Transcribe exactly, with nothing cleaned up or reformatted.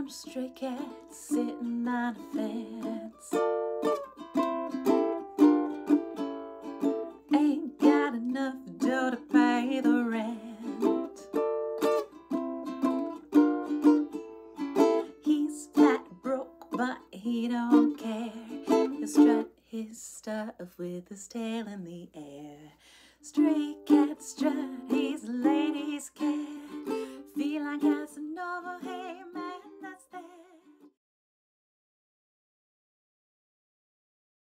bunch of stray cats sitting on a fence. Ain't got enough dough to pay the rent. He's flat broke, but he don't care. He'll strut his stuff with his tail in the air. Stray cat strut, he's a lady's cat. Feel like Casanova, hey